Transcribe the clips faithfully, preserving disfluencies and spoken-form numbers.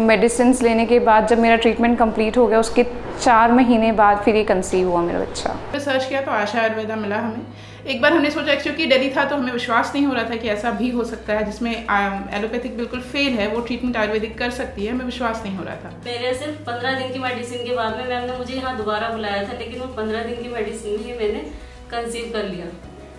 Medicine लेने के बाद जब मेरा ट्रीटमेंट कंप्लीट हो गया उसके चार महीने बाद फिर ये कंसीव हुआ मेरा बच्चा। सर्च किया तो आशा आयुर्वेदा मिला हमें। एक बार हमने सोचा, क्योंकि दिल्ली था तो हमें विश्वास नहीं हो रहा था कि ऐसा भी हो सकता है जिसमें एलोपैथिक बिल्कुल फेल है, वो ट्रीटमेंट आयुर्वेदिक कर सकती है, हमें विश्वास नहीं हो रहा था। मेरे सिर्फ पंद्रह दिन की मेडिसिन के बाद में मैम ने मुझे यहाँ दोबारा बुलाया था, लेकिन वो पंद्रह दिन की मेडिसिन ही मैंने कंसीव कर लिया,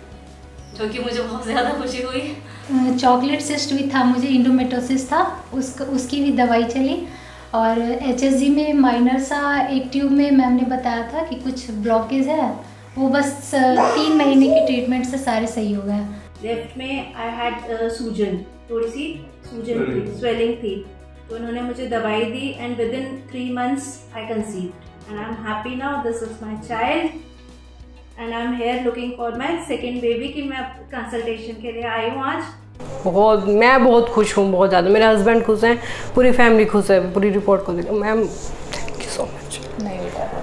जो कि मुझे बहुत ज़्यादा खुशी हुई। चॉकलेट सिस्ट भी था, मुझे इंडोमेट्रोसिस था, उसका उसकी भी दवाई चली। और एचएसजी में माइनर सा एक ट्यूब में मैम ने बताया था कि कुछ ब्लॉकेज है, वो बस तीन महीने की ट्रीटमेंट से सारे सही हो गए। लेफ्ट में आई हैड सूजन, थोड़ी सी सूजन थी, स्वेलिंग थी, तो उन्होंने मुझे दवाई दी and within three months I conceived and I am happy now. This is my child and I am here looking for my second baby की मैं कंसल्टेशन के लिए आई हूँ आज। बहुत मैं बहुत खुश हूँ, बहुत ज़्यादा। मेरे हस्बैंड खुश हैं, पूरी फैमिली खुश है। पूरी रिपोर्ट को देखो ma'am, thank you so much. नहीं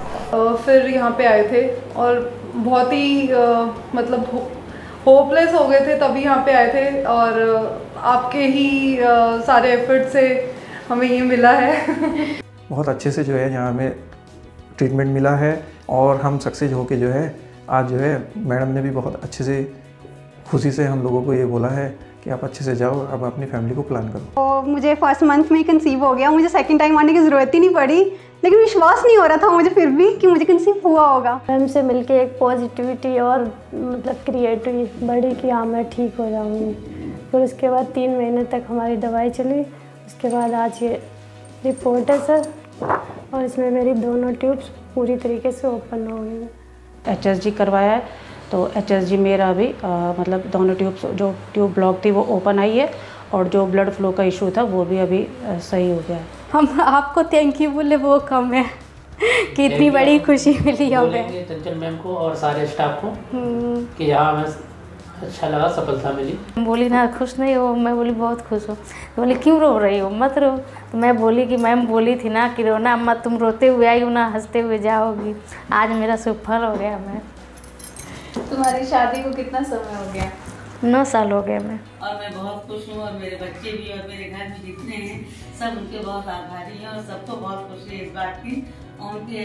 फिर यहाँ पे आए थे और बहुत ही आ, मतलब हो, होपलेस हो गए थे, तभी यहाँ पे आए थे और आपके ही आ, सारे एफर्ट से हमें ये मिला है। बहुत अच्छे से जो है यहाँ हमें ट्रीटमेंट मिला है और हम सक्सेस होके जो है आज जो है मैडम ने भी बहुत अच्छे से खुशी से हम लोगों को ये बोला है कि आप अच्छे से जाओ, अब अपनी फैमिली को प्लान करो। तो मुझे फर्स्ट मंथ में कंसीव हो गया, मुझे सेकंड टाइम आने की ज़रूरत ही नहीं पड़ी, लेकिन विश्वास नहीं हो रहा था मुझे फिर भी कि मुझे कंसीव हुआ होगा। मैम से मिलके एक पॉजिटिविटी और मतलब क्रिएट हुई बड़ी कि हाँ मैं ठीक हो जाऊँगी। फिर उसके बाद तीन महीने तक हमारी दवाई चली, उसके बाद आज ये रिपोर्ट है सर, और इसमें मेरी दोनों ट्यूब्स पूरी तरीके से ओपन हो गई। एच एस जी करवाया है, तो एच एस जी मेरा भी आ, मतलब दोनों ट्यूब जो ट्यूब ब्लॉक थी वो ओपन आई है, और जो ब्लड फ्लो का इशू था वो भी अभी आ, सही हो गया है। हम आपको थैंक यू बोले वो कम है कि इतनी बड़ी खुशी मिली हमें। चंचल मैम को और सारे स्टाफ को कि यहाँ हमें अच्छा लगा, सफलता मिली। बोली ना खुश नहीं हो, मैं बोली बहुत खुश हो। बोली क्यों रो रही हो, मत रो। तो मैं बोली कि मैम बोली थी ना कि रोना मत, तुम रोते हुए आई हो ना हंसते हुए जाओगी। आज मेरा सुफल हो गया। मैं तुम्हारी शादी को कितना समय हो गया? नौ साल हो गए मैं। और मैं बहुत खुश हूँ, और मेरे बच्चे भी और मेरे घर में जितने हैं सब उनके बहुत आभारी हैं, और सबको बहुत खुशी है इस बात की। उनके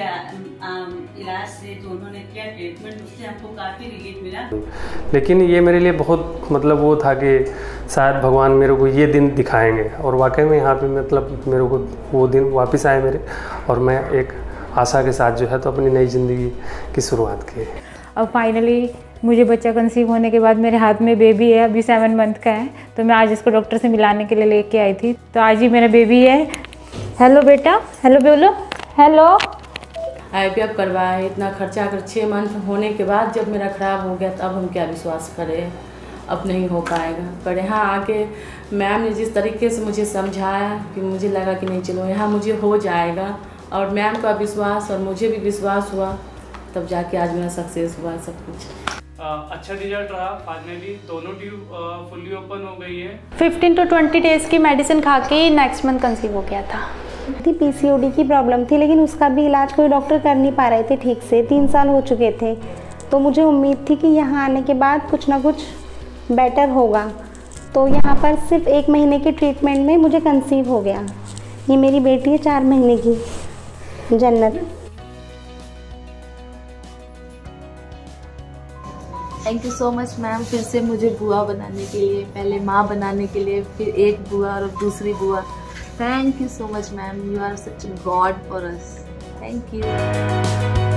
इलाज से जो उन्होंने किया ट्रीटमेंट, उससे हमको काफ़ी रिलीफ मिला। लेकिन ये मेरे लिए बहुत मतलब वो था कि शायद भगवान मेरे को ये दिन दिखाएंगे, और वाकई में यहाँ पे मतलब मेरे को वो दिन वापस आए मेरे, और मैं एक आशा के साथ जो है तो अपनी नई ज़िंदगी की शुरुआत की। अब फाइनली मुझे बच्चा कंसीव होने के बाद मेरे हाथ में बेबी है, अभी सेवन मंथ का है, तो मैं आज इसको डॉक्टर से मिलाने के लिए लेके आई थी, तो आज ही मेरा बेबी है। हेलो बेटा, हेलो बोलो, हेलो। आई पी एफ करवाया, इतना खर्चा कर छः मंथ होने के बाद जब मेरा ख़राब हो गया, तो अब हम क्या विश्वास करें, अब नहीं हो पाएगा। पर यहाँ आके मैम ने जिस तरीके से मुझे समझाया कि मुझे लगा कि नहीं चलो यहाँ मुझे हो जाएगा, और मैम का विश्वास और मुझे भी विश्वास हुआ, तब जाके आज मेरा सक्सेस हुआ सब कुछ। Uh, अच्छा रिजल्ट रहा। फाइनली दोनों ट्यूब फुल्ली ओपन हो गई है। फिफ्टीन टू ट्वेंटी डेज की मेडिसिन खा के नेक्स्ट मंथ कंसीव हो गया था। थी पीसीओडी की प्रॉब्लम थी, लेकिन उसका भी इलाज कोई डॉक्टर कर नहीं पा रहे थे ठीक से, तीन साल हो चुके थे। तो मुझे उम्मीद थी कि यहाँ आने के बाद कुछ ना कुछ बेटर होगा, तो यहाँ पर सिर्फ एक महीने के ट्रीटमेंट में मुझे कंसीव हो गया। ये मेरी बेटी है चार महीने की, जन्नत। Thank you so much ma'am, फिर से मुझे बुआ बनाने के लिए, पहले माँ बनाने के लिए, फिर एक बुआ और दूसरी बुआ। Thank you so much ma'am, you are such a god for us. Thank you.